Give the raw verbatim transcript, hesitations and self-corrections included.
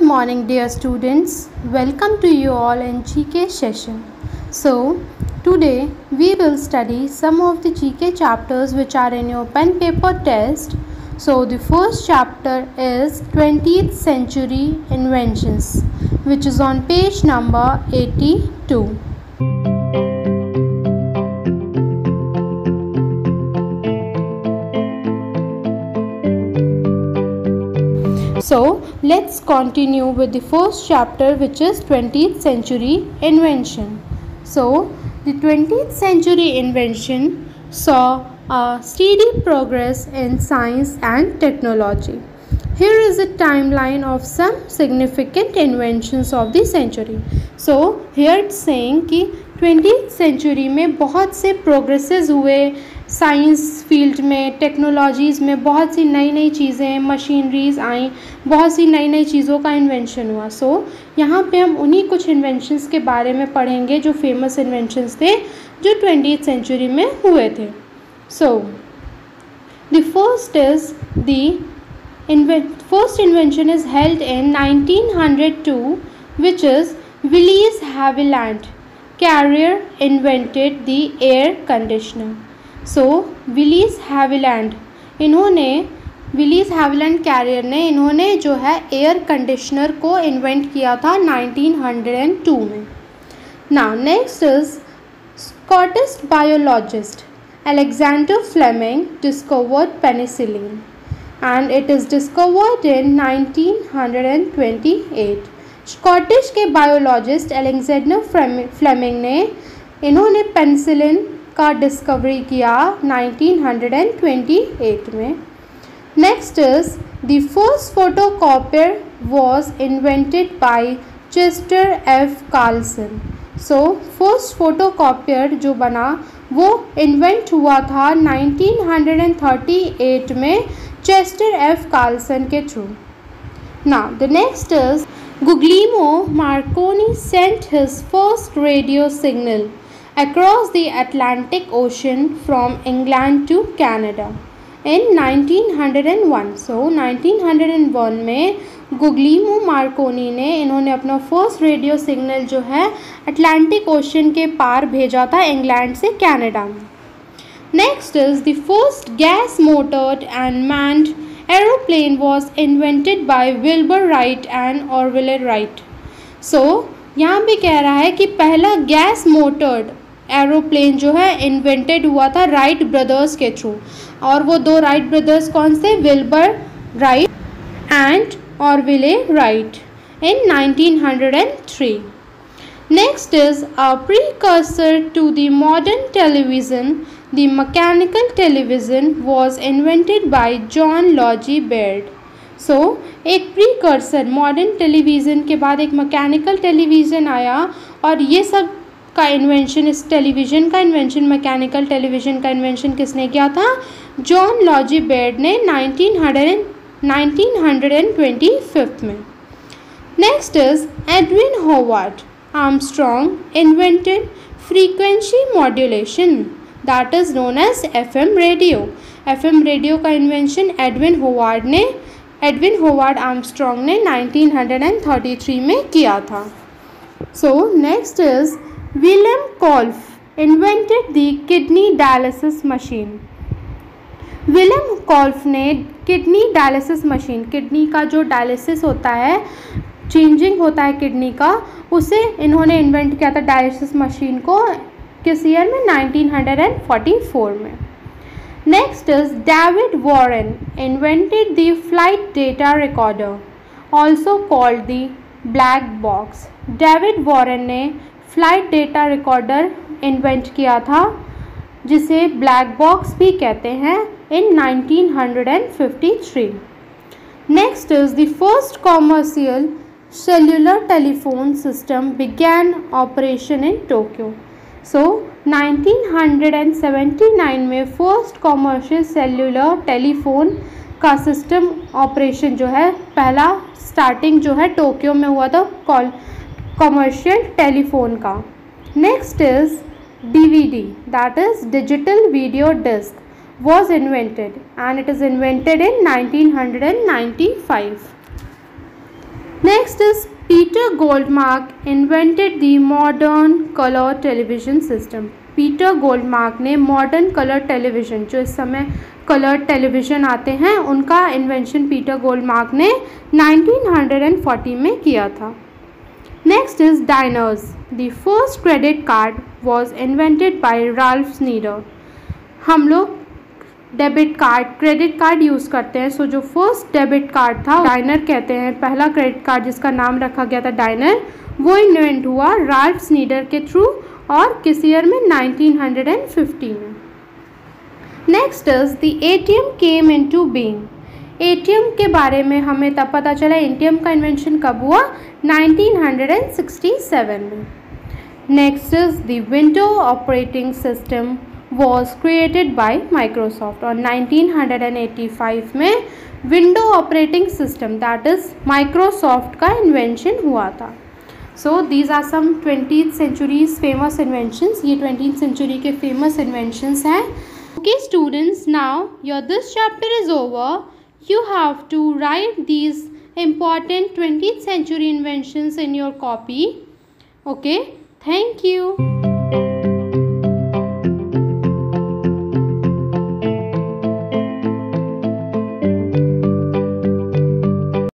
morning, dear students. Welcome to you all in G K session. So, today we will study some of the G K chapters which are in your pen paper test. So, the first chapter is twentieth century inventions, which is on page number eighty-two. So let's continue with the first chapter, which is twentieth century invention. So the twentieth century invention saw a steady progress in science and technology. Here is a timeline of some significant inventions of the century. So here it's saying कि twentieth century में बहुत से progresses हुए science field में, technologies में बहुत सी नई नई चीज़ें, मशीनरीज आई, बहुत सी नई नई चीज़ों का इन्वेंशन हुआ. सो so, यहाँ पे हम उन्हीं कुछ इन्वेंशंस के बारे में पढ़ेंगे जो फेमस इन्वेंशंस थे जो ट्वेंटीथ सेंचुरी में हुए थे. So the first is the first invention is held in nineteen hundred two, which is Willis Haviland Carrier invented the air conditioner. So Willis Haviland इन्होंने विलीज हैविलैंड कैरियर ने इन्होंने जो है एयर कंडीशनर को invent किया था nineteen hundred two में. Now next is Scottish biologist Alexander Fleming discovered penicillin and it is discovered in nineteen twenty eight. Scottish के बायोलॉजिस्ट अलेक्जेंडर फ्लेमिंग ने इन्होंने पेनिसिलिन का डिस्कवरी किया नाइनटीन ट्वेंटी एट में. Next is the first photocopier was invented by Chester F Carlson. So first photocopier जो बना वो invent हुआ था नाइनटीन थर्टी एट में चेस्टर एफ कार्लसन के थ्रू. Now the next is Guglielmo Marconi sent his first radio signal across the Atlantic Ocean from England to Canada in nineteen hundred one. So nineteen hundred one में Guglielmo Markovnikov ने इन्होंने अपना first radio signal जो है Atlantic ocean के पार भेजा था England से कनाडा में. Next is the first gas motored and manned aeroplane was invented by Wilbur Wright and Orville Wright. So यहाँ भी कह रहा है कि पहला गैस मोटर्ड एरोप्लेन जो है इन्वेंटेड हुआ था राइट ब्रदर्स के थ्रू. और वो दो राइट ब्रदर्स कौन से? Wilbur Wright and Orville Wright in nineteen hundred three. Next is a precursor to the modern television, the mechanical television was invented by John Logie Baird. So एक precursor modern television के बाद एक mechanical television आया और ये सब का invention, इस टेलीविज़न का इन्वेंशन, मैकेनिकल टेलीविज़न का इन्वेंशन किसने किया था? जॉन लॉजी बेयर्ड ने नाइनटीन ट्वेंटी फाइव में. Next is Edwin Howard Armstrong invented frequency modulation, that is known as F M radio. F M radio का इन्वेंशन एडविन होवार्ड ने Edwin Howard Armstrong ने nineteen thirty three में किया था. So next is William Kolff invented the kidney dialysis machine. William Kolff ने kidney dialysis machine, kidney का जो dialysis होता है, चेंजिंग होता है किडनी का, उसे इन्होंने इन्वेंट किया था डायलिसिस मशीन को किस ईयर में? नाइनटीन फोर्टी फोर में. Next is David Warren invented the flight data recorder, also called the black box. David Warren ने flight data recorder invent किया था जिसे black box भी कहते हैं in nineteen fifty three. Next is the first commercial cellular telephone system began operation in Tokyo. So nineteen seventy nine में first commercial cellular telephone का system operation जो है पहला स्टार्टिंग जो है टोक्यो में हुआ था कॉल कॉमर्शियल टेलीफोन का. Next is DVD, that is digital video disc, was invented and it is invented in nineteen ninety five. Next is Peter Goldmark invented the modern color television system. Peter Goldmark ने modern colour television, जो इस समय colour television आते हैं, उनका invention Peter Goldmark ने nineteen forty में किया था. Next is Diners. The first credit card was invented by Ralph Schneider. हम लोग debit card, credit card use करते हैं. सो so, जो फर्स्ट डेबिट कार्ड था डाइनर कहते हैं. पहला क्रेडिट कार्ड जिसका नाम रखा गया था डाइनर, वो इन्वेंट हुआ राल्फ स्नीडर के थ्रू और किस ईयर में, नाइनटीन फिफ्टी में. Next is the ATM came into being. ATM के बारे में हमें तब पता चला एटीएम का इन्वेंशन कब हुआ, नाइनटीन सिक्सटी सेवन में. Next is the window operating system was created by Microsoft. और नाइनटीन एटी फाइव में window operating system that is Microsoft का इन्वेंशन हुआ था. So these are some twentieth centuries famous inventions. ये twentieth century के famous inventions हैं. Okay students, now your this chapter is over. You have to write these important twentieth century inventions in your copy. Okay, thank you.